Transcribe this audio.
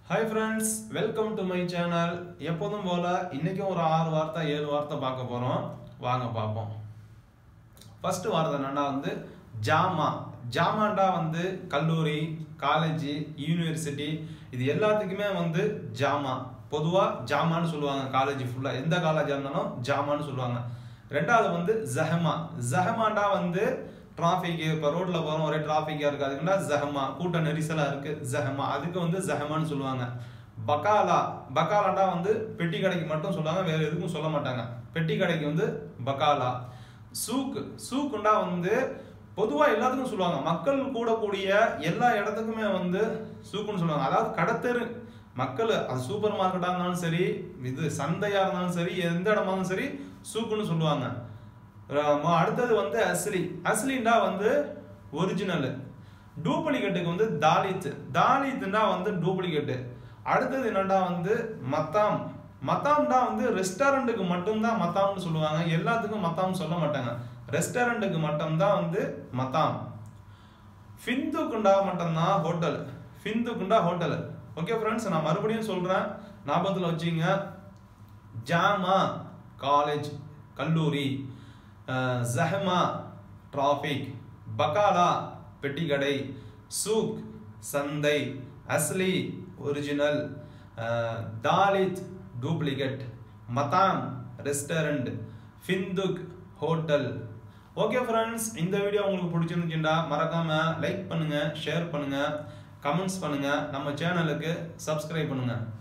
Hi friends, welcome to my channel. எப்போதும் போல இன்னைக்கு ஒரு 6 வார்த்தை 7 வார்த்தை பார்க்க போறோம். வாங்க பாப்போம். ஃபர்ஸ்ட் வார்த்தை என்னன்னா ஜாமா. ஜாமாண்டா கல்லூரி, காலேஜ், யூனிவர்சிட்டி இது எல்லாத்துக்குமே ஜாமா. பொதுவா ஜாமான்னு சொல்லுவாங்க காலேஜ் ஃபுல்லா. எந்த காலேஜா இருந்தாலும் ஜாமான்னு சொல்லுவாங்க. ரெண்டாவது ஜஹமா. ஜஹமாண்டா டிராஃபிக் இப்போ ரோட்ல போறோம் ஒரே டிராஃபிக்கா இருக்கு அதுக்குன்னா ஜஹமா கூட்ட நெரிசலா இருக்கு ஜஹமா அதுக்கு ஜஹமான்னு சொல்லுவாங்க. பகாலா. பகாலாண்டா பெட்டி கடைக்கு மட்டும் சொல்லுவாங்க வேற எதுக்கும் சொல்ல மாட்டாங்க. பெட்டி கடைக்கு பகாலா. சூக். சூக்குண்டா பொதுவா எல்லாத்துக்கும் சொல்லுவாங்க. மக்கள் கூடக்கூடிய எல்லா இடத்துக்குமே சூக்குன்னு சொல்லுவாங்க. அதாவது கடத்தெரு மக்கள் அது சூப்பர் மார்க்கெட்டா இருந்தாலும் சரி இது சந்தையா இருந்தாலும் சரி எந்த இடமா இருந்தாலும் சரி சூக்குன்னு சொல்லுவாங்க. அடுத்தது அஸ்லி. அஸ்லிண்டா ஒரிஜினல். டூப்ளிகேட்டுக்கு தாலித். தாலித்னா டூப்ளிகேட். அடுத்தது என்னடா மத்தாம். மத்தாம்டா ரெஸ்டாரண்ட்டுக்கு மட்டும்தான் மத்தாம்னு சொல்லுவாங்க. எல்லாத்துக்கும் மத்தாம் சொல்ல மாட்டாங்க. ரெஸ்டாரண்ட்டுக்கு மட்டும்தான் மத்தாம். ஃபிந்துக்குண்டா மட்டும்தான் ஹோட்டல். ஃபிந்துக்குண்டா ஹோட்டல். ஓகே ஃப்ரெண்ட்ஸ், நான் மறுபடியும் சொல்றேன், ஞாபகத்தில் வச்சுங்க. ஜாமா காலேஜ் கல்லூரி, ஜஹமா டிராஃபிக், பகாலா பெட்டி கடை, சூக் சந்தை, அஸ்லி ஒரிஜினல், தாலித் டூப்ளிகேட், மதாம் ரெஸ்டாரண்ட், ஃபிந்துக் ஹோட்டல். ஓகே ஃப்ரெண்ட்ஸ், இந்த வீடியோ உங்களுக்கு பிடிச்சிருந்துச்சுன்னா மறக்காம லைக் பண்ணுங்க, ஷேர் பண்ணுங்க, கமெண்ட்ஸ் பண்ணுங்க, நம்ம சேனலுக்கு சப்ஸ்கிரைப் பண்ணுங்க.